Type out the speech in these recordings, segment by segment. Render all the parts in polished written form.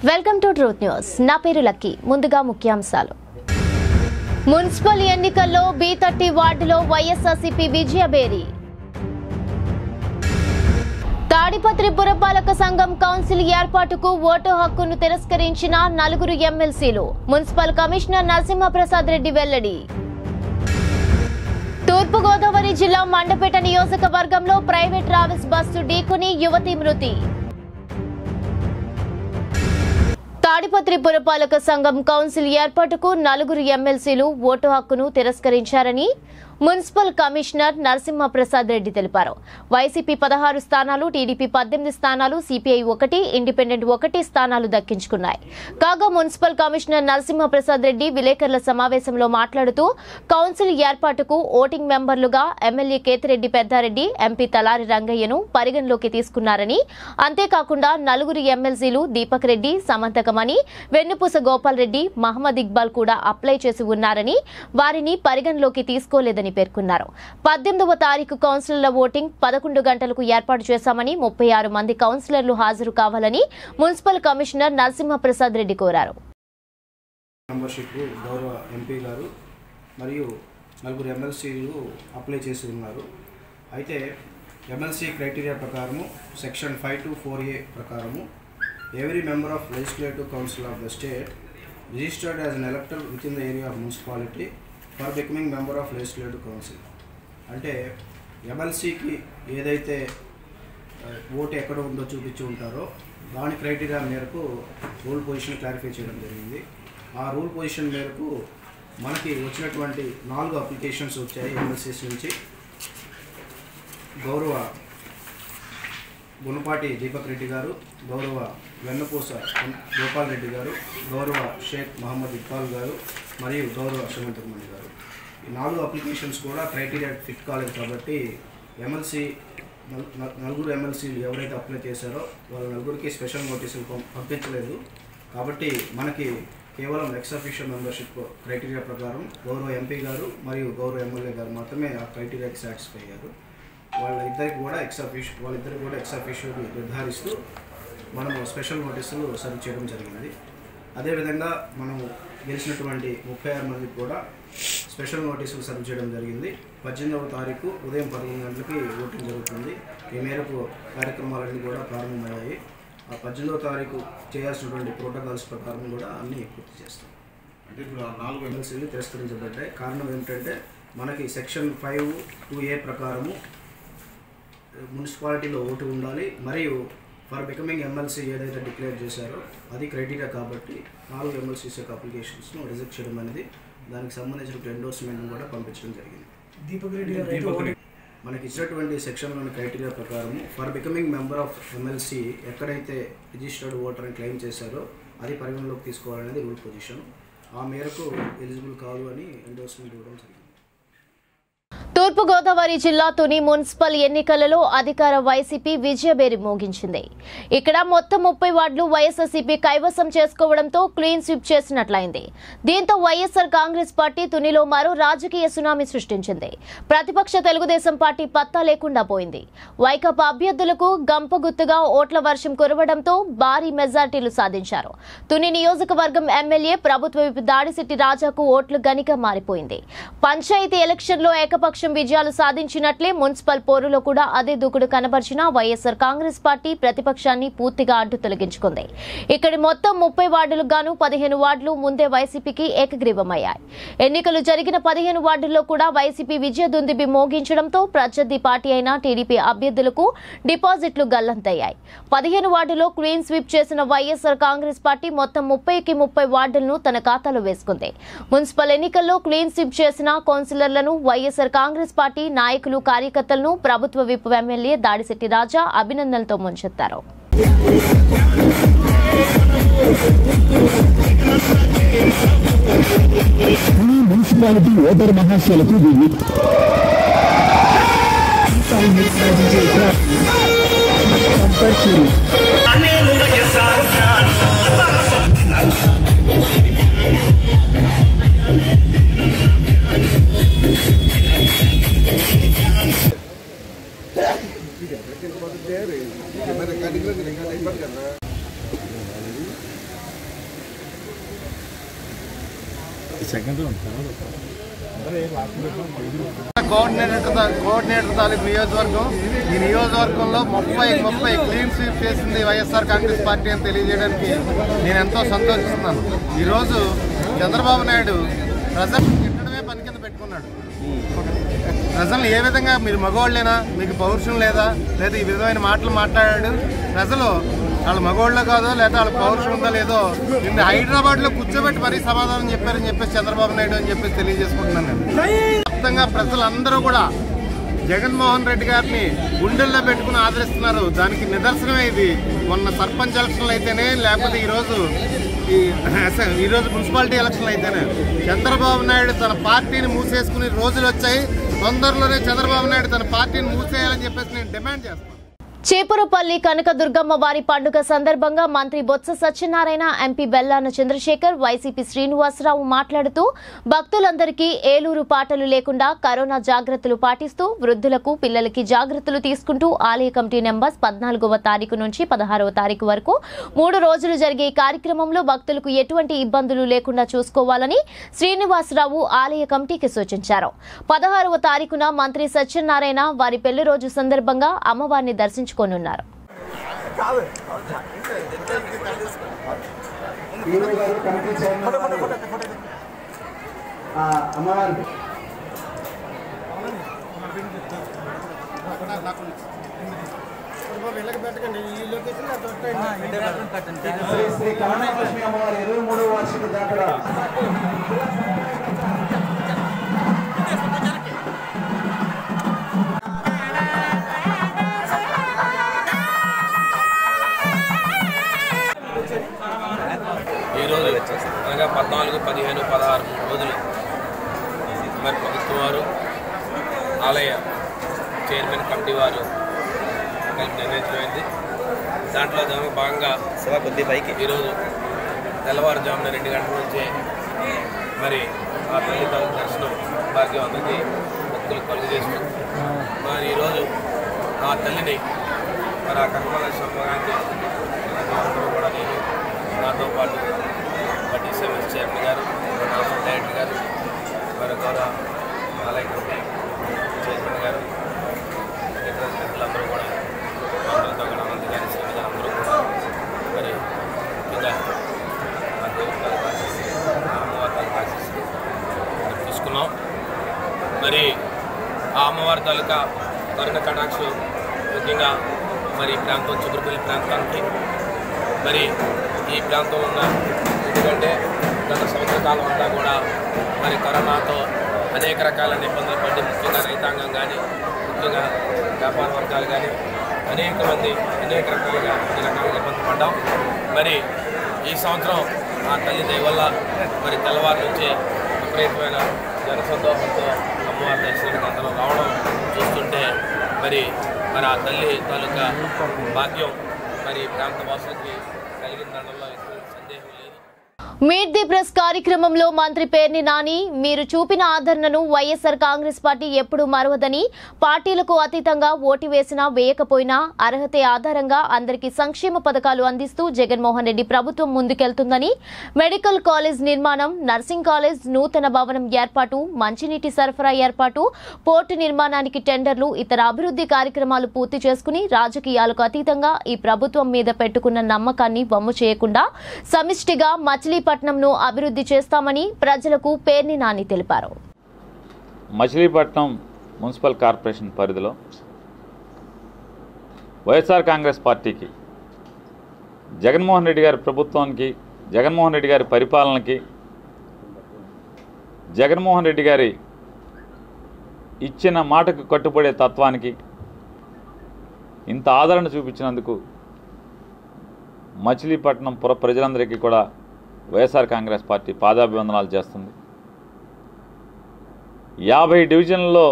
Welcome to truth news. నా పేరు lucky. ముందుగా ముఖ్యాంశాలు. మున్సిపల్ ఎన్నికల్లో B30 వార్డులో వైఎస్ఆర్సీపీ విజయబేరి. తాడిపత్రి పురపాలక సంఘం కౌన్సిల్ ఏర్పాటుకు ఓటు హక్కును తిరస్కరించిన 4 ఎమ్మెల్సీలు. మున్సిపల్ కమిషనర్ నరసింహప్రసాద్ రెడ్డి వెల్లడి. తూర్పుగోదావరి జిల్లా మండపేట నియోజకవర్గంలో ప్రైవేట్ ట్రావెల్స్ బస్సు ఢీకొని యువతి మృతి. తాడిపత్రి పురపాలక సంఘం కౌన్సిల్ ఏర్పాటుకు 4 ఎమ్మెల్సీలు ఓటు హక్కును తిరస్కరించారని మున్సిపల్ కమిషనర్ నరసింహప్రసాద్ రెడ్డి తెలిపారు. వైసీపీ 16 స్థానాలు, టీడీపీ 18 స్థానాలు, సిపిఐ 1, ఇండిపెండెంట్ 1 స్థానాలు దక్కించుకున్నాయి. కాగా మున్సిపల్ కమిషనర్ నరసింహప్రసాద్ రెడ్డి విలేకరుల సమావేశంలో మాట్లాడుతూ కౌన్సిల్ ఏర్పాటుకు ఓటింగ్ మెంబర్లుగా ఎమ్మెల్యే కేతిరెడ్డి పెద్దారెడ్డి, ఎంపీ తలారి రంగయ్యను పరిగణలోకి తీసుకున్నారని, అంతేకాకుండా 4 ఎమ్మెల్సీలు దీపక్ రెడ్డి, సమంతకమణి, వెన్నుపూస గోపాల్ రెడ్డి, మహమ్మద్ ఇక్బాల్ కూడా అప్లై చేసి ఉన్నారని, వారిని పరిగణలోకి తీసుకోలేదని పేర్కొన్నారు. 18వ తారీఖు కౌన్సిలర్ల ఓటింగ్ 11 గంటలకు ఏర్పాటు చేశామని, 36 మంది కౌన్సిలర్లు హాజరు కావాలని మున్సిపల్ కమిషనర్ నరసింహప్రసాద్ రెడ్డి కోరారు. గౌరవ ఎంపీ గారు మరియు 4 ఎమ్మెల్సీలు అప్లై చేసి ఉన్నారు. అయితే ఎమ్మెల్సీ క్రైటీరియా ప్రకారము సెక్షన్ 524A ప్రకారము every member of legislative council of the state registered as an elector within the area of municipality for becoming member of legislative council. అంటే ఎమ్మెల్సీకి ఏదైతే ఓటు ఎక్కడ ఉందో చూపించి ఉంటారో దాని క్రైటీరియా మేరకు రూల్ పొజిషన్ క్లారిఫై చేయడం జరిగింది. ఆ రూల్ పొజిషన్ మేరకు మనకి వచ్చినటువంటి 4 అప్లికేషన్స్ వచ్చాయి ఎమ్మెల్సీస్ నుంచి. గౌరవ గుణపాటి దీపక్ రెడ్డి గారు, గౌరవ వెన్నపూస గోపాల్ రెడ్డి గారు, గౌరవ షేక్ మహమ్మద్ ఇక్బాల్ గారు మరియు గౌరవ సమంతకమణి గారు. ఈ 4 అప్లికేషన్స్ కూడా క్రైటీరియా ఫిట్ కాలేదు కాబట్టి ఎమ్మెల్సీ 4 ఎమ్మెల్సీలు ఎవరైతే అప్లై చేశారో వాళ్ళ 4కి స్పెషల్ నోటీసులు పంపించలేదు. కాబట్టి మనకి కేవలం ఎక్స్ అఫీషియల్ మెంబర్షిప్ క్రైటీరియా ప్రకారం గౌరవ ఎంపీ గారు మరియు గౌరవ ఎమ్మెల్యే గారు మాత్రమే ఆ క్రైటీరియాకి సాటిస్ఫై అయ్యారు. వాళ్ళిద్దరికి కూడా ఎక్స్ అఫీషియల్ నిర్ధారిస్తూ మనము స్పెషల్ నోటీసులు సర్వ్ చేయడం జరిగింది. అదేవిధంగా మనము గెలిచినటువంటి 36 మందికి కూడా స్పెషల్ నోటీసులు సర్వ్ చేయడం జరిగింది. 18వ తారీఖు ఉదయం 11 గంటలకి ఓటింగ్ జరుగుతుంది. ఈ మేరకు కార్యక్రమాలన్నీ కూడా ప్రారంభమయ్యాయి. ఆ 18వ తారీఖు చేయాల్సినటువంటి ప్రోటోకాల్స్ ప్రకారం కూడా అన్నీ పూర్తి చేస్తాం. అంటే ఇప్పుడు 4 ఎమ్మెల్సీలు తిరస్కరించబడ్డాయి. కారణం ఏమిటంటే మనకి సెక్షన్ 524A ప్రకారము మున్సిపాలిటీలో ఓటు ఉండాలి మరియు ఫర్ బికమింగ్ ఎమ్మెల్సీ ఏదైతే డిక్లేర్ చేశారో అది క్రైటీరియా కాబట్టి 4 ఎమ్మెల్సీస్ యొక్క అప్లికేషన్స్ను రిజెక్ట్ చేయడం అనేది దానికి సంబంధించిన ఎండోర్స్మెంట్ను కూడా పంపించడం జరిగింది. మనకి ఇచ్చినటువంటి సెక్షన్లోని క్రైటీరియా ప్రకారం for becoming member of MLC ఎక్కడైతే రిజిస్టర్డ్ ఓటర్ అని క్లెయిమ్ చేశారో అది పరిగణలోకి తీసుకోవాలనేది రూల్ పొజిషన్. ఆ మేరకు ఎలిజిబుల్ కాదు అని ఎండోర్స్మెంట్ ఇవ్వడం జరిగింది. తూర్పుగోదావరి జిల్లా తుని మున్సిపల్ ఎన్నికలలో అధికార వైసీపీ విజయబేరి మోగించింది. ఇక్కడ మొత్తం 30 వార్డులు వైఎస్ఆర్సీపీ కైవసం చేసుకోవడంతో క్లీన్ స్వీప్ చేసినట్లయింది. దీంతో వైఎస్ఆర్ కాంగ్రెస్ పార్టీ తునిలో మరో రాజకీయ సునామీ సృష్టించింది. ప్రతిపక్ష తెలుగుదేశం పార్టీ పత్తా లేకుండా పోయింది. వైకాపా అభ్యర్థులకు గంపగుత్తుగా ఓట్ల వర్షం కురవడంతో భారీ మెజార్టీలు సాధించారు. తుని నియోజకవర్గం ఎమ్మెల్యే ప్రభుత్వ విప్ దాడిశెట్టి రాజాకు ఓట్లు గనిగా మారిపోయింది. పంచాయతీ ఎలక్షన్లో ఏకపక్ష విజయాలు సాధించినట్లే మున్సిపల్ పోరులో కూడా అదే దూకుడు కనబర్చిన వైఎస్ఆర్ కాంగ్రెస్ పార్టీ ప్రతిపక్షాన్ని పూర్తిగా అడ్డు తొలగించుకుంది. ఇక్కడి మొత్తం 30 వార్డులకు గాను 15 వార్డులు ముందే వైసీపీకి ఏకగ్రీవమయ్యాయి. ఎన్నికలు జరిగిన 15 వార్డుల్లో కూడా వైసీపీ విజయ దుందుబి మోగించడంతో ప్రత్యర్థి పార్టీ అయిన టీడీపీ అభ్యర్థులకు డిపాజిట్లు గల్లంతయ్యాయి. 15 వార్డులో క్లీన్ స్వీప్ చేసిన వైఎస్ఆర్ కాంగ్రెస్ పార్టీ మొత్తం 30కి 30 వార్డులను తన ఖాతాలో వేసుకుంది. మున్సిపల్ ఎన్నికల్లో క్లీన్ స్వీప్ చేసిన కౌన్సిలర్లను వైఎస్ఆర్ కాంగ్రెస్ పార్టీ నాయకులు, కార్యకర్తలను ప్రభుత్వ విప్ ఎమ్మెల్యే దాడిశెట్టి రాజా అభినందనలతో ముంచెత్తారు. మున్సిపాలిటీ ఓటర్ మహాశయులకు కోఆర్డినేటర్ తాలూకు నియోజకవర్గం, ఈ నియోజకవర్గంలో 30 క్లీన్ స్వీప్ చేసింది వైఎస్ఆర్ కాంగ్రెస్ పార్టీ అని తెలియజేయడానికి నేను ఎంతో సంతోషిస్తున్నాను. ఈరోజు చంద్రబాబు నాయుడు ప్రజలు తిట్టడమే పని కింద పెట్టుకున్నాడు. ప్రజలను ఏ విధంగా మీరు మగవాళ్ళేనా, మీకు పౌరుషం లేదా ఈ విధమైన మాటలు మాట్లాడాడు. ప్రజలు వాళ్ళు మగవాళ్ళో కాదో లేదా వాళ్ళ పౌరుషం ఉందో లేదో నిన్న హైదరాబాద్లో కూర్చోబెట్టి మరీ సమాధానం చెప్పారని చెప్పేసి చంద్రబాబు నాయుడు అని చెప్పేసి తెలియజేసుకుంటున్నాను. నేను మొత్తంగా ప్రజలందరూ కూడా జగన్మోహన్ రెడ్డి గారిని గుండెల్లో పెట్టుకుని ఆదరిస్తున్నారు. దానికి నిదర్శనమే ఇది. మొన్న సర్పంచ్ ఎలక్షన్లు అయితేనే, లేకపోతే ఈరోజు మున్సిపాలిటీ ఎలక్షన్లు అయితేనే చంద్రబాబు నాయుడు తన పార్టీని మూసేసుకునే రోజులు వచ్చాయి. తొందరలోనే చంద్రబాబు నాయుడు తన పార్టీని మూసేయాలని చెప్పేసి నేను డిమాండ్ చేస్తాను. చేపురపల్లి కనకదుర్గమ్మ వారి పండుగ సందర్భంగా మంత్రి బొత్స సత్యనారాయణ, ఎంపీ బెల్లాన చంద్రశేఖర్, వైసీపీ శ్రీనివాసరావు మాట్లాడుతూ భక్తులందరికీ ఏలూరు పాటలు లేకుండా కరోనా జాగ్రత్తలు పాటిస్తూ వృద్ధులకు, పిల్లలకి జాగ్రత్తలు తీసుకుంటూ ఆలయ కమిటీ నెంబర్స్ 14వ తారీఖు నుంచి 16వ తారీఖు వరకు 3 రోజులు జరిగే ఈ కార్యక్రమంలో భక్తులకు ఎటువంటి ఇబ్బందులు లేకుండా చూసుకోవాలని శ్రీనివాసరావు ఆలయ కమిటీకి సూచించారు. 16వ తారీఖున మంత్రి సత్యనారాయణ వారి పెళ్లి రోజు సందర్భంగా అమ్మవారిని దర్శించుకోనున్నారు. శ్రీ కమలాలక్ష్మి అమ్మవారి 23వ వార్షిక జాతర ఈరోజు అనగా 14, 15, 16 రోజులు మరి ప్రభుత్వం వారు, ఆలయ చైర్మన్ కమిటీ వారు కలిపి నిర్ణయించమైంది. దాంట్లో భాగంగా ఈరోజు తెల్లవారుజామున 2 గంటల నుంచే మరి ఆ తల్లి దర్శనం భాగ్యం అందరికీ భక్తులు కలుగజేస్తుంది. మరి ఈరోజు ఆ తల్లిని మరి ఆ కనకదుర్గమ్మ గారికి అందరూ కూడా నేను, నాతో పాటు DCMS చైర్మన్ గారు, డైరెక్టర్ గారు, మరి గౌరవ ఆలయ కమిటీ చైర్మన్ గారు, ఇతర మిత్రులందరూ కూడా అందరితో కూడా అనంత గారి శ్రీని గారు అందరూ కూడా మరి ముఖ్యంగా ఆ దేవుడు ఆశిస్తూ, అమ్మవారి ఆశిస్తూ తీసుకున్నాం. మరి ఆ అమ్మవారి తాలూకా కరుణ కటాక్షం ముఖ్యంగా మరి ఈ ప్రాంతం చిగురుపల్లి ప్రాంతానికి, మరి ఈ ప్రాంతంలో ఉన్న, ఎందుకంటే గత సంవత్సర కాలం అంతా కూడా మరి కరోనాతో అనేక రకాలైన ఇబ్బందులు పడి, ముఖ్యంగా రైతాంగం కానీ, ముఖ్యంగా వ్యాపార వర్గాలు కానీ అనేక మంది అనేక రకాలుగా ఇబ్బంది పడ్డాం. మరి ఈ సంవత్సరం ఆ తల్లి దయ వల్ల మరి తెల్లవారు నుంచే విపరీతమైన జనసందోహంతో అమ్మవారి దర్శనానికి అందరం రావడం చూస్తుంటే మరి ఆ తల్లి తాలూకా భాగ్యం మరి ప్రాంత వాసులకి కలిగిందనడంలో సందేహం లేదు. మీట్ ది ప్రెస్ కార్యక్రమంలో మంత్రి పేర్ని నాని మీరు చూపిన ఆదరణను వైఎస్ఆర్ కాంగ్రెస్ పార్టీ ఎప్పుడూ మరవదని, పార్టీలకు అతీతంగా ఓటు వేసినా వేయకపోయినా అర్హతే ఆధారంగా అందరికీ సంక్షేమ పథకాలు అందిస్తూ జగన్మోహన్ రెడ్డి ప్రభుత్వం ముందుకెళ్తుందని, మెడికల్ కాలేజ్ నిర్మాణం, నర్సింగ్ కాలేజ్, నూతన భవనం ఏర్పాటు, మంచినీటి సరఫరా ఏర్పాటు, పోర్టు నిర్మాణానికి టెండర్లు, ఇతర అభివృద్ధి కార్యక్రమాలు పూర్తి చేసుకుని రాజకీయాలకు అతీతంగా ఈ ప్రభుత్వం మీద పెట్టుకున్న నమ్మకాన్ని వమ్ము చేయకుండా సమిష్టిగా మచిలీపట్నంను అభివృద్ధి చేస్తామని ప్రజలకు పేర్ని నాని తెలిపారు. మచిలీపట్నం మున్సిపల్ కార్పొరేషన్ పరిధిలో వైఎస్ఆర్ కాంగ్రెస్ పార్టీకి, జగన్మోహన్ రెడ్డి గారి ప్రభుత్వానికి, జగన్మోహన్ రెడ్డి గారి పరిపాలనకి, జగన్మోహన్ రెడ్డి గారి ఇచ్చిన మాటకు కట్టుబడే తత్వానికి ఇంత ఆదరణ చూపించినందుకు మచిలీపట్నం పుర ప్రజలందరికీ కూడా వైఎస్ఆర్ కాంగ్రెస్ పార్టీ పాదాభివందనాలు చేస్తుంది. 50 డివిజన్లలో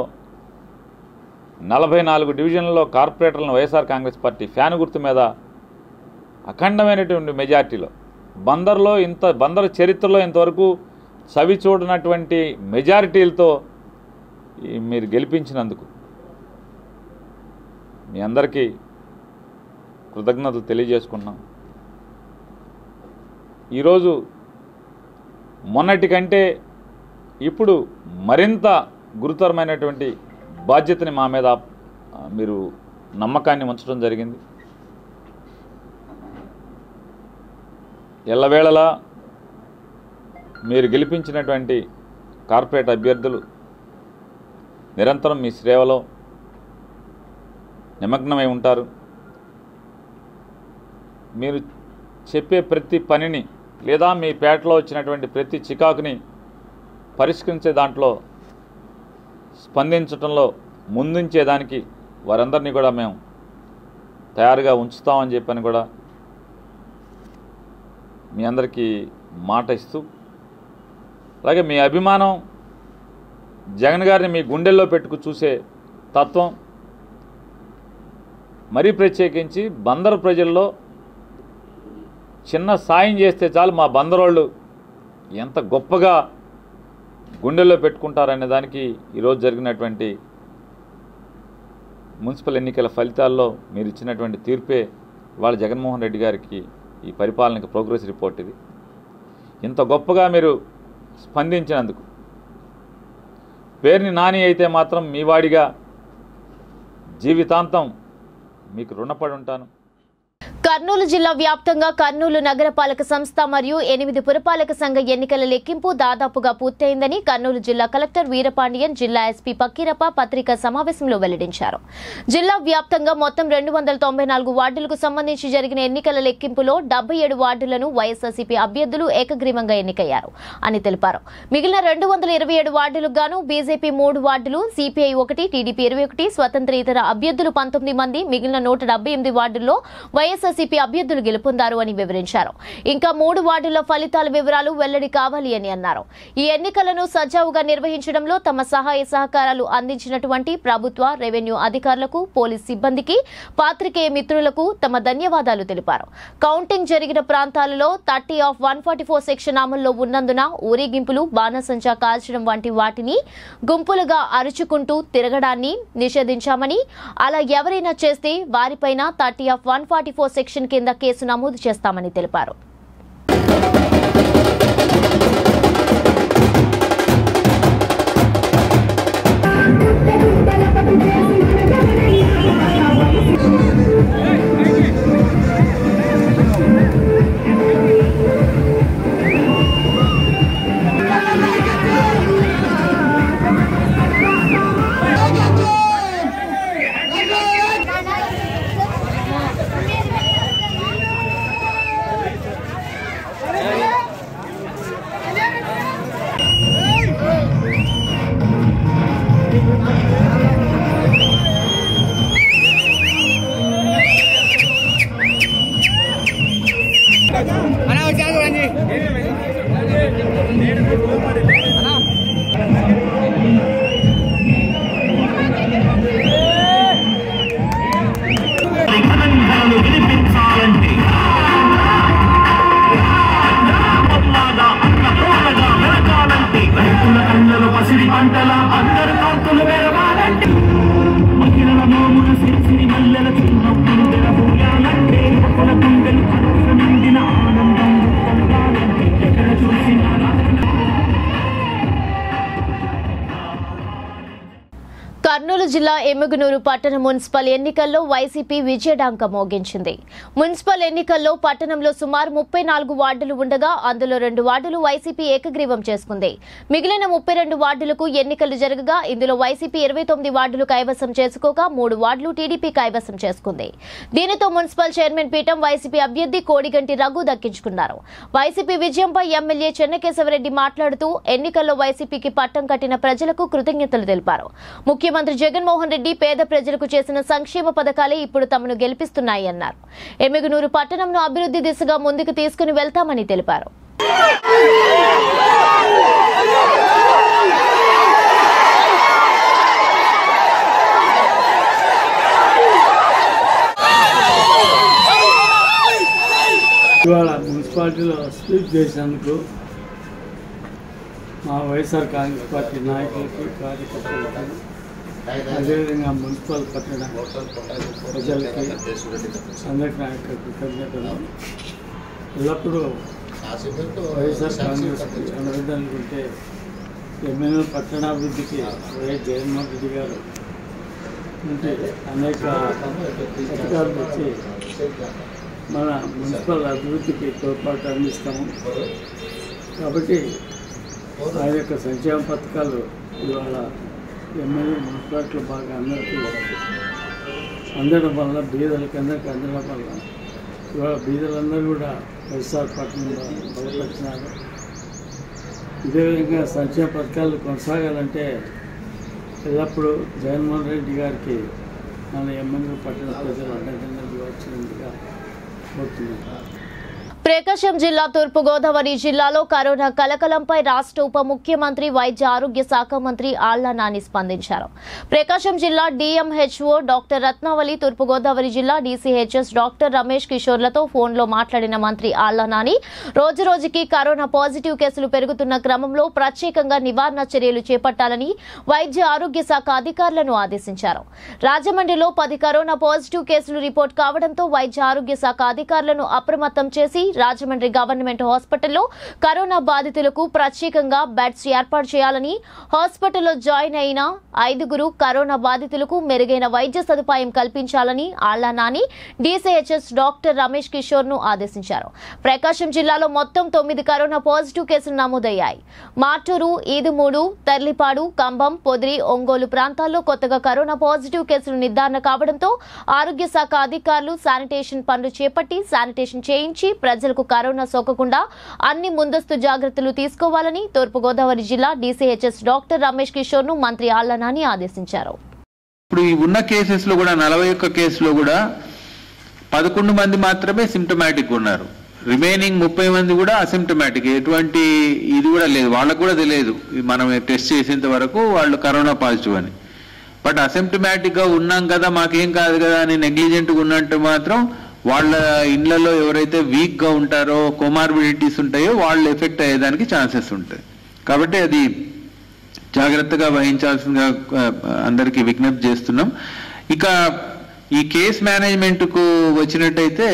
44 డివిజన్లలో కార్పొరేటర్లను వైఎస్ఆర్ కాంగ్రెస్ పార్టీ ఫ్యాన్ గుర్తు మీద అఖండమైనటువంటి మెజార్టీలో, బందరు చరిత్రలో ఇంతవరకు చవి చూడనటువంటి మెజారిటీలతో మీరు గెలిపించినందుకు మీ అందరికీ కృతజ్ఞతలు తెలియజేసుకున్నాం. ఈరోజు మొన్నటి కంటే ఇప్పుడు మరింత గురుతరమైనటువంటి బాధ్యతని మా మీద మీరు నమ్మకాన్ని ఉంచడం జరిగింది. ఎల్లవేళలా మీరు గెలిపించినటువంటి కార్పొరేట్ అభ్యర్థులు నిరంతరం మీ సేవలో నిమగ్నమై ఉంటారు. మీరు చెప్పే ప్రతి పనిని లేదా మీ పేటలో వచ్చినటువంటి ప్రతి చికాకుని పరిష్కరించే దాంట్లో స్పందించడంలో ముందుంచేదానికి వారందరినీ కూడా మేము తయారుగా ఉంచుతామని చెప్పని కూడా మీ అందరికీ మాట ఇస్తూ, అలాగే మీ అభిమానం జగన్ గారిని మీ గుండెల్లో పెట్టుకు చూసే తత్వం, మరీ ప్రత్యేకించి బందరు ప్రజల్లో చిన్న సాయం చేస్తే చాలు మా బందరోళ్ళు ఎంత గొప్పగా గుండెల్లో పెట్టుకుంటారనే దానికి ఈరోజు జరిగినటువంటి మున్సిపల్ ఎన్నికల ఫలితాల్లో మీరు ఇచ్చినటువంటి తీర్పే ఇవాళ జగన్మోహన్ రెడ్డి గారికి ఈ పరిపాలనకి ప్రోగ్రెస్ రిపోర్ట్ ఇది. ఇంత గొప్పగా మీరు స్పందించినందుకు పేరుని నాని అయితే మాత్రం మీ వాడిగా జీవితాంతం మీకు రుణపడి ఉంటాను. కర్నూలు జిల్లా వ్యాప్తంగా కర్నూలు నగరపాలక సంస్థ మరియు 8 పురపాలక సంఘ ఎన్నికల లెక్కింపు దాదాపుగా పూర్తయిందని కర్నూలు జిల్లా కలెక్టర్ వీరపాండియన్, జిల్లా ఎస్పీ పక్కీరప్ప పత్రికా సమావేశంలో వెల్లడించారు. జిల్లా వ్యాప్తంగా మొత్తం 294 వార్డులకు సంబంధించి జరిగిన ఎన్నికల లెక్కింపులో 77 వార్డులను వైఎస్ఆర్సీపీ అభ్యర్థులు ఏకగ్రీవంగా ఎన్నికయ్యారు అని తెలిపారు. మిగిలిన 227 వార్డులకు గాను బీజేపీ 3 వార్డులు, సిపిఐ 1, టీడీపీ 21, స్వతంత్రేతర అభ్యర్థులు 19 మంది, మిగిలిన 178 వార్డుల్లో వైఎస్ఆర్సీపీ అభ్యర్థులు గెలుపొందారు అని వివరించారు. ఇంకా 3 వార్డుల ఫలితాల వివరాలు వెల్లడి కావాలి అని అన్నారు. ఈ ఎన్నికలను సజావుగా నిర్వహించడంలో తమ సహాయ సహకారాలు అందించినటువంటి ప్రభుత్వ, రెవెన్యూ అధికారులకు, పోలీస్ సిబ్బందికి, పాత్రికేయ మిత్రులకు తమ ధన్యవాదాలు తెలిపారు. కౌంటింగ్ జరిగిన ప్రాంతాలలో 30(144) సెక్షన్ అమల్లో ఉన్నందున ఊరేగింపులు, బాణసంచా కాల్చడం వంటి వాటిని గుంపులుగా అరుచుకుంటూ తిరగడాన్ని నిషేధించామని, అలా ఎవరైనా చేస్తే వారిపైన 30(144) సెక్షన్ కింద కేసు నమోదు చేస్తామని తెలిపారు. కర్నూలు జిల్లా ఎమ్మిగనూరు పట్టణ మున్సిపల్ ఎన్నికల్లో వైసీపీ విజయడాంక మోగించింది. మున్సిపల్ ఎన్నికల్లో పట్టణంలో సుమారు 34 వార్డులు ఉండగా అందులో 2 వార్డులు వైసీపీ ఏకగ్రీవం చేసుకుంది. మిగిలిన 32 వార్డులకు ఎన్నికలు జరగగా ఇందులో వైసీపీ 29 వార్డులు కైవసం చేసుకోగా 3 వార్డులు టీడీపీ కైవసం చేసుకుంది. దీనితో మున్సిపల్ చైర్మన్ పీఠం వైసీపీ అభ్యర్థి కోడిగంటి రఘు దక్కించుకున్నారు. వైసీపీ విజయంపై ఎమ్మెల్యే చెన్నకేశవరెడ్డి మాట్లాడుతూ ఎన్నికల్లో వైసీపీకి పట్టం కట్టిన ప్రజలకు కృతజ్ఞతలు తెలిపారు. ముఖ్యమంత్రి జగన్మోహన్ రెడ్డి పేద ప్రజలకు చేసిన సంక్షేమ పథకాలే ఇప్పుడు తమను గెలిపిస్తున్నాయి అన్నారు. ఎమ్మిగనూరు పట్టణంను అభివృద్ధి దిశగా ముందుకు తీసుకుని వెళ్తామని తెలిపారు. ఇవాళ మున్సిపాలిటీలో స్పీచ్ చేసినందుకు మా వైఎస్ఆర్ కాంగ్రెస్ పార్టీ నాయకులకి, కార్యకర్తలకి, అదేవిధంగా మున్సిపల్ పట్టణ ప్రజలకి అందరికీ నా యొక్క కృతజ్ఞతలు. ఎల్లప్పుడూ వైఎస్ఆర్ కాంగ్రెస్ అనుకుంటే ఎమ్మెల్యే పట్టణాభివృద్ధికి వైఎస్ జగన్మోహన్ రెడ్డి గారు అంటే అనేక పథకాలు వచ్చి మన మున్సిపల్ అభివృద్ధికి తోడ్పాటు అందిస్తాము. కాబట్టి ఆ యొక్క సంక్షేమ పథకాలు ఇవాళ ఎమ్మెల్యే మున్సిపాలిటీలో బాగా అందరికీ అందడం వల్ల బీదలకి అందరికీ అందడం వల్ల ఇవాళ బీదలందరూ కూడా విశాఖపట్నంలో బలపరిచినారు. ఇదే విధంగా సంక్షేమ పథకాలు కొనసాగాలంటే ఎల్లప్పుడూ జగన్మోహన్ రెడ్డి గారికి మన ఎమ్మెల్యే పట్టణ ప్రజలు అండదండలు ఇవ్వాల్సిందిగా కోరుతున్నాను. ప్రకాశం జిల్లా తూర్పుగోదావరి జిల్లాలో కరోనా కలకలంపై రాష్ట్ర ఉప ముఖ్యమంత్రి వైద్య ఆరోగ్య శాఖ మంత్రి ఆళ్ల నాని స్పందించారు. ప్రకాశం జిల్లా డిఎంహెచ్ఓ డాక్టర్ రత్నావళి, తూర్పుగోదావరి జిల్లా డీసీహెచ్ఎస్ డాక్టర్ రమేష్ కిషోర్లతో ఫోన్లో మాట్లాడిన మంత్రి ఆళ్ల నాని రోజురోజుకి కరోనా పాజిటివ్ కేసులు పెరుగుతున్న క్రమంలో ప్రత్యేకంగా నివారణ చర్యలు చేపట్టాలని వైద్య ఆరోగ్య శాఖ అధికారులను ఆదేశించారు. రాజమండ్రిలో 10 కరోనా పాజిటివ్ కేసులు రిపోర్ట్ కావడంతో వైద్య ఆరోగ్య శాఖ అధికారులను అప్రమత్తం చేసి రాజమండ్రి గవర్నమెంట్ హాస్పిటల్లో కరోనా బాధితులకు ప్రత్యేకంగా బెడ్స్ ఏర్పాటు చేయాలని, హాస్పిటల్లో జాయిన్ అయిన 5 కరోనా బాధితులకు మెరుగైన వైద్య సదుపాయం కల్పించాలని ఆళ్ల నాని డీసీహెచ్ఎస్ డాక్టర్ రమేష్ కిషోర్ ను ఆదేశించారు. ప్రకాశం జిల్లాలో మొత్తం 9 కరోనా పాజిటివ్ కేసులు నమోదయ్యాయి. మార్టూరు, ఈదుమూడు, తర్లిపాడు, కంభం, పొదిరి, ఒంగోలు ప్రాంతాల్లో కొత్తగా కరోనా పాజిటివ్ కేసులు నిర్ధారణ కావడంతో ఆరోగ్య శాఖ అధికారులు శానిటేషన్ పనులు చేపట్టి శానిటేషన్ చేయించి ప్రజలకు కరోనా సోకకుండా అన్ని ముందస్తు జాగ్రత్తలు తీసుకోవాలని తూర్పుగోదావరి జిల్లా డీసీహెచ్ఎస్ డాక్టర్ రమేష్ కిషోర్ ను మంత్రి ఆళ్ల నాని ఆదేశించారు. ఇప్పుడు ఈ ఉన్న కేసెస్ లో కూడా 41 కేసులో కూడా 11 మంది మాత్రమే సిమ్టమాటిక్ ఉన్నారు. రిమైనింగ్ 30 మంది కూడా అసిమ్టమాటిక్, ఎటువంటి ఇది కూడా లేదు, వాళ్ళకు కూడా తెలియదు మనం టెస్ట్ చేసేంత వరకు వాళ్ళు కరోనా పాజిటివ్ అని. బట్ అసిమ్టమాటిక్ గా ఉన్నాం కదా మాకేం కాదు కదా అని నెగ్లిజెంట్గా ఉన్నట్టు మాత్రం వాళ్ళ ఇళ్లలో ఎవరైతే వీక్ గా ఉంటారో, కోమార్బిడిటీస్ ఉంటాయో వాళ్ళు ఎఫెక్ట్ అయ్యేదానికి ఛాన్సెస్ ఉంటాయి. కాబట్టి అది జాగ్రత్తగా వహించాల్సిందిగా అందరికీ విజ్ఞప్తి చేస్తున్నాం. ఇక ఈ కేస్ మేనేజ్మెంట్ కు వచ్చినట్టయితే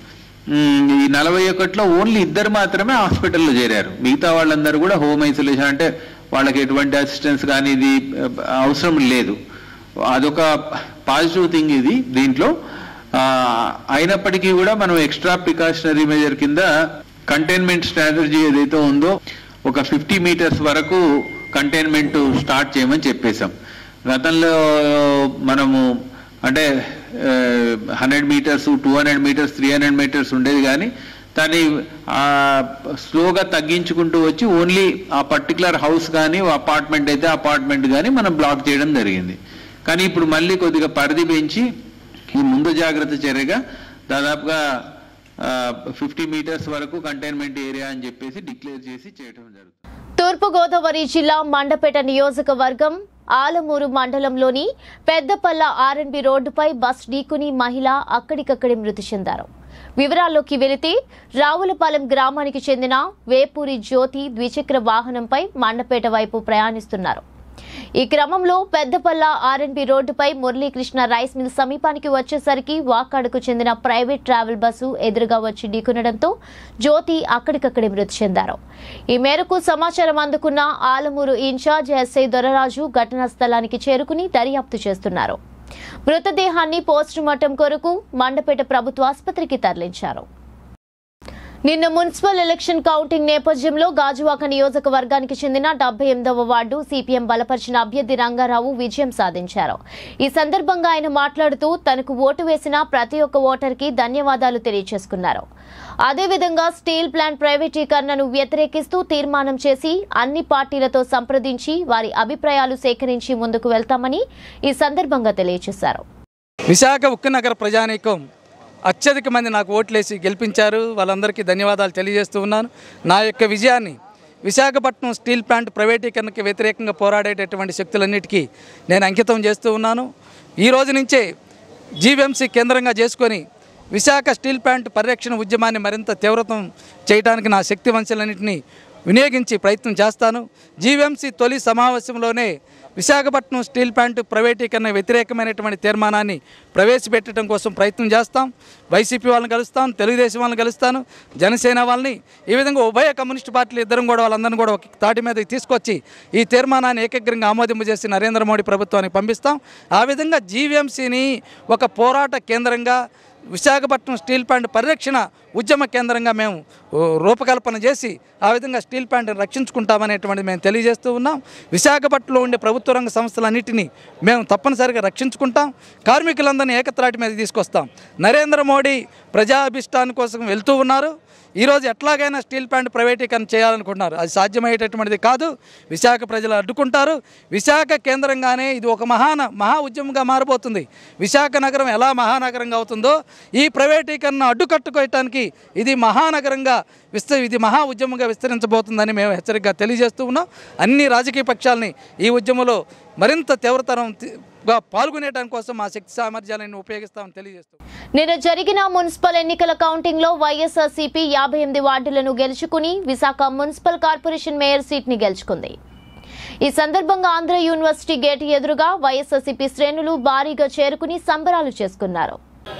ఈ 41లో ఓన్లీ 2 మాత్రమే హాస్పిటల్లో చేరారు. మిగతా వాళ్ళందరూ కూడా హోమ్ ఐసోలేషన్, అంటే వాళ్ళకి ఎటువంటి అసిస్టెన్స్ కానీ ఇది అవసరం లేదు. అదొక పాజిటివ్ థింగ్ ఇది దీంట్లో. అయినప్పటికీ కూడా మనం ఎక్స్ట్రా ప్రికాషనరీ మెజర్ కింద కంటైన్మెంట్ స్ట్రాటజీ ఏదైతే ఉందో ఒక 50 మీటర్స్ వరకు కంటైన్మెంట్ స్టార్ట్ చేయమని చెప్పేశాం. గతంలో మనము అంటే 100 మీటర్స్, 200 మీటర్స్, 300 మీటర్స్ ఉండేది, కానీ దాన్ని స్లోగా తగ్గించుకుంటూ వచ్చి ఓన్లీ ఆ పర్టికులర్ హౌస్ కానీ అపార్ట్మెంట్ అయితే అపార్ట్మెంట్ కానీ మనం బ్లాక్ చేయడం జరిగింది. కానీ ఇప్పుడు మళ్ళీ కొద్దిగా పరిధి పెంచి ఈ ముందు జాగ్రత్త చర్యగా దాదాపుగా 50 మీటర్స్ వరకు కంటైన్మెంట్ ఏరియా అని చెప్పేసి డిక్లేర్ చేసి చేయడం జరుగుతుంది. తూర్పుగోదావరి జిల్లా మండపేట నియోజకవర్గం ఆలమూరు మండలంలోని పెద్దపల్ల ఆర్ఎన్బి రోడ్డుపై బస్ ఢీకొని మహిళ అక్కడికక్కడే మృతి చెందారు. వివరాల్లోకి వెళితే రావులపాలెం గ్రామానికి చెందిన వేపూరి జ్యోతి ద్విచక్ర వాహనంపై మండపేట వైపు ప్రయాణిస్తున్నారు. ఈ క్రమంలో పెద్దపల్ల ఆర్ఎన్బి రోడ్డుపై మురళీకృష్ణ రైస్ మిల్ సమీపానికి వచ్చేసరికి వాకాడుకు చెందిన ప్రైవేట్ ట్రావెల్ బస్సు ఎదురుగా వచ్చి ఢీకొనడంతో జ్యోతి అక్కడికక్కడే మృతి చెందారు. ఈ మేరకు సమాచారం అందుకున్న ఆలమూరు ఇన్ఛార్జ్ ఎస్ఐ దొరరాజు ఘటనా స్థలానికి చేరుకుని దర్యాప్తు చేస్తున్నారు. మృతదేహాన్ని పోస్టుమార్టం కొరకు మండపేట ప్రభుత్వ ఆసుపత్రికి తరలించారు. నిన్న మున్సిపల్ ఎలక్షన్ కౌంటింగ్ నేపథ్యంలో గాజువాక నియోజకవర్గానికి చెందిన 78వ వార్డు సిపిఎం బలపరిచిన అభ్యర్థి రంగారావు విజయం సాధించారు. ఈ సందర్భంగా ఆయన మాట్లాడుతూ తనకు ఓటు వేసిన ప్రతి ఒక్క ఓటర్కి ధన్యవాదాలు తెలియజేసుకున్నారు. అదేవిధంగా స్టీల్ ప్లాంట్ ప్రైవేటీకరణను వ్యతిరేకిస్తూ తీర్మానం చేసి అన్ని పార్టీలతో సంప్రదించి వారి అభిప్రాయాలు సేకరించి ముందుకు వెళ్తామని ఈ సందర్భంగా తెలియజేశారు. విశాఖ ఉక్కు నగర ప్రజానీకం అత్యధిక మంది నాకు ఓట్లేసి గెలిపించారు. వాళ్ళందరికీ ధన్యవాదాలు తెలియజేస్తూ ఉన్నాను. నా యొక్క విజయాన్ని విశాఖపట్నం స్టీల్ ప్లాంట్ ప్రైవేటీకరణకు వ్యతిరేకంగా పోరాడేటటువంటి శక్తులన్నిటికీ నేను అంకితం చేస్తూ ఉన్నాను. ఈ రోజు నుంచే జీవీఎంసీ కేంద్రంగా చేసుకొని విశాఖ స్టీల్ ప్లాంట్ పరిరక్షణ ఉద్యమాన్ని మరింత తీవ్రతం చేయడానికి నా శక్తి వంచలన్నింటినీ వినియోగించి ప్రయత్నం చేస్తాను. జీవీఎంసీ తొలి సమావేశంలోనే విశాఖపట్నం స్టీల్ ప్లాంట్ ప్రైవేటీకరణ వ్యతిరేకమైనటువంటి తీర్మానాన్ని ప్రవేశపెట్టడం కోసం ప్రయత్నం చేస్తాం. వైసీపీ వాళ్ళని కలుస్తాను, తెలుగుదేశం వాళ్ళని కలుస్తాను, జనసేన వాళ్ళని, ఈ విధంగా ఉభయ కమ్యూనిస్ట్ పార్టీలు ఇద్దరం కూడా వాళ్ళందరినీ కూడా ఒక తాటి మీద తీసుకొచ్చి ఈ తీర్మానాన్ని ఏకగ్రంగా ఆమోదింపజేసి నరేంద్ర మోడీ ప్రభుత్వానికి పంపిస్తాం. ఆ విధంగా జీవీఎంసీని ఒక పోరాట కేంద్రంగా, విశాఖపట్నం స్టీల్ ప్లాంట్ పరిరక్షణ ఉద్యమ కేంద్రంగా మేము రూపకల్పన చేసి ఆ విధంగా స్టీల్ ప్లాంట్ని రక్షించుకుంటామనేటువంటిది మేము తెలియజేస్తూ ఉన్నాం. విశాఖపట్నంలో ఉండే ప్రభుత్వ రంగ సంస్థలన్నింటినీ మేము తప్పనిసరిగా రక్షించుకుంటాం. కార్మికులందరినీ ఏకత్రాటి మీద తీసుకొస్తాం. నరేంద్ర మోడీ ప్రజాభిష్టాన్ని కోసం వెళ్తూ ఉన్నారు. ఈరోజు ఎట్లాగైనా స్టీల్ ప్లాంట్ ప్రైవేటీకరణ చేయాలనుకుంటున్నారు. అది సాధ్యమయ్యేటటువంటిది కాదు. విశాఖ ప్రజలు అడ్డుకుంటారు. విశాఖ కేంద్రంగానే ఇది ఒక మహా ఉద్యమంగా మారబోతుంది. విశాఖ నగరం ఎలా మహానగరంగా అవుతుందో ఈ ప్రైవేటీకరణ అడ్డుకట్టుకోవటానికి ఇది మహానగరంగా ఇది మహా ఉద్యమంగా విస్తరించబోతుందని మేము హెచ్చరికగా తెలియజేస్తూ ఉన్నాం. అన్ని రాజకీయ పక్షాలని ఈ ఉద్యమంలో మరింత తీవ్రతరంగా పాల్గొనేయడం కోసం మా శక్తి సామర్థ్యాలను ఉపయోగిస్తామని తెలియజేస్తూ నిన్న జరిగిన మున్సిపల్ ఎన్నికల కౌంటింగ్ లో వైఎస్ఆర్సీపీ 58 వార్డులను గెలుచుకుని Visakha municipal corporation mayor seat ని గెలుచుకుంది. ఈ సందర్భంగా ఆంధ్ర యూనివర్సిటీ గేట్ ఎదురుగా వైఎస్ఆర్సీపీ శ్రేణులు భారీగా చేరుకుని సంబరాలు చేసుకున్నారు.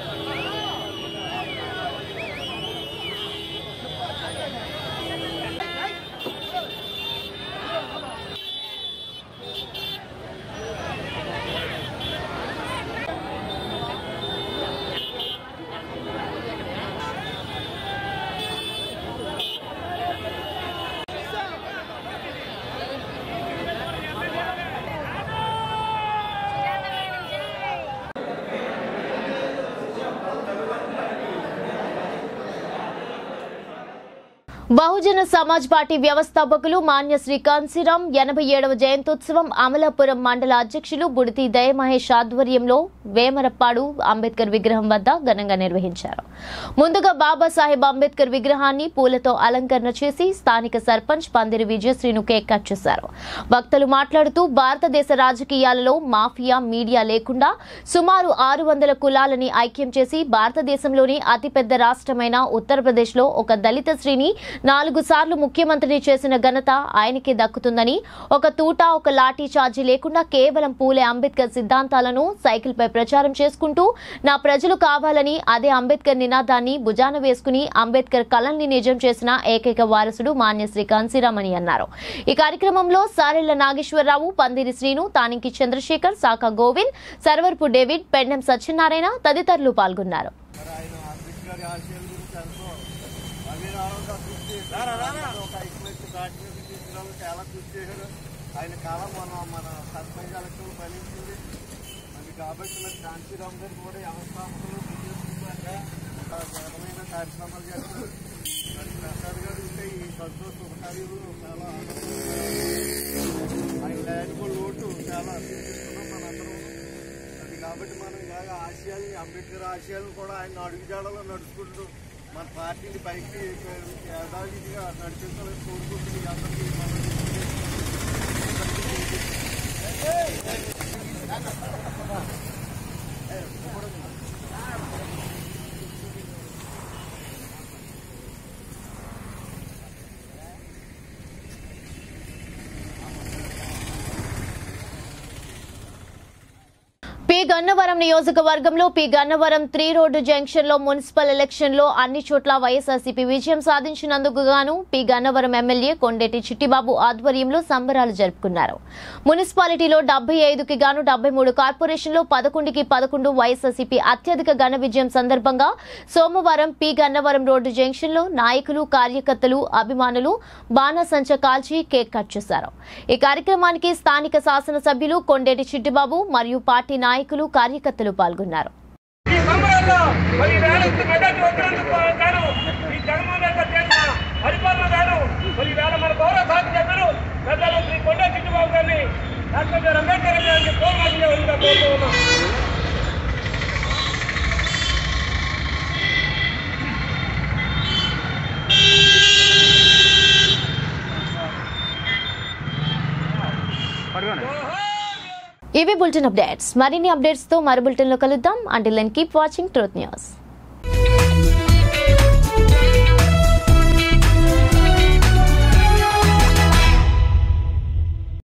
బహుజన సమాజ్ పార్టీ వ్యవస్థాపకులు మాన్య శ్రీ కాంశీరాం 87వ జయంతోత్సవం అమలాపురం మండల అధ్యక్షులు బుడితి దయమహేష్ ఆధ్వర్యంలో వేమరప్పాడు అంబేద్కర్ విగ్రహం వద్ద ఘనంగా నిర్వహించారు. ముందుగా బాబాసాహెబ్ అంబేద్కర్ విగ్రహాన్ని పూలతో అలంకరణ చేసి స్థానిక సర్పంచ్ పందిరి విజయశ్రీను కేక్ కట్ చేశారు. వక్తలు మాట్లాడుతూ భారతదేశ రాజకీయాలలో మాఫియా మీడియా లేకుండా సుమారు 600 కులాలని ఐక్యం చేసి భారతదేశంలోని అతిపెద్ద రాష్ట్రమైన ఉత్తరప్రదేశ్లో ఒక దళిత స్త్రీని 4 సార్లు ముఖ్యమంత్రిని చేసిన ఘనత ఆయనకే దక్కుతుందని, ఒక తూటా ఒక లాఠీ చార్జీ లేకుండా కేవలం పూలే అంబేద్కర్ సిద్ధాంతాలను సైకిల్ పై ప్రచారం చేసుకుంటూ నా ప్రజలు కావాలని అదే అంబేద్కర్ నినాదాన్ని భుజాన వేసుకుని అంబేద్కర్ కలల్ని నిజం చేసిన ఏకైక వారసుడు మాన్య శ్రీ కాంశీరాం అని అన్నారు. ఈ కార్యక్రమంలో సారెళ్ల నాగేశ్వరరావు, పందిరి శ్రీను, తానింకి చంద్రశేఖర్, సాకా గోవింద్, సర్వర్పు డేవిడ్, పెండెం సత్యనారాయణ తదితరులు పాల్గొన్నారు. చాలా కృషి చేశారు. ఆయన కాలం మన సర్పంచ్ ఎలక్షన్ ఫలించింది. అది కాబట్టి మరి కాంశీరామ్ గారు కూడా వ్యవస్థాపకులు రకమైన కార్యక్రమాలు చేస్తారు. మరి ప్రసాద్ గారు ఉంటే ఈ సంతోష కార్యాలు చాలా ఆయన లేకపో లోటు చాలా చూపిస్తున్నాం మనందరం. అది కాబట్టి మనం ఇలాగ ఆశయాల్ని అంబేద్కర్ ఆశయాలను కూడా ఆయన అడుగుజాడలో నడుచుకుంటూ మన పార్టీని పైకి యథావిధిగా నడిపించాలని కోరుకుంటుంది. అందరికీ పి గన్నవరం నియోజకవర్గంలో పి గన్నవరం 3 రోడ్డు జంక్షన్ లో మున్సిపల్ ఎలక్షన్ లో అన్ని చోట్ల వైఎస్ఆర్సీపీ విజయం సాధించినందుకు గాను పి గన్నవరం ఎమ్మెల్యే కొండేటి చిట్టిబాబు ఆధ్వర్యంలో సంబరాలు జరుపుకున్నారు. మున్సిపాలిటీలో 75కి గాను 73, కార్పొరేషన్లో 11కి 11 వైఎస్ఆర్సీపీ అత్యధిక ఘన విజయం సందర్భంగా సోమవారం పి గన్నవరం రోడ్డు జంక్షన్ లో నాయకులు, కార్యకర్తలు, అభిమానులు బాణసంచ కాల్చి కేక్ కట్ చేశారు. ఈ కార్యక్రమానికి స్థానిక శాసనసభ్యులు కొండేటి చిట్టిబాబు మరియు పార్టీ నాయకులు, కార్యకర్తలు పాల్గొన్నారు. ఇవి బులెటిన్ అప్డేట్స్. మరిన్ని అప్డేట్స్ తో మరో బులెటిన్ లో కలుద్దాం. Until then keep watching Truth news.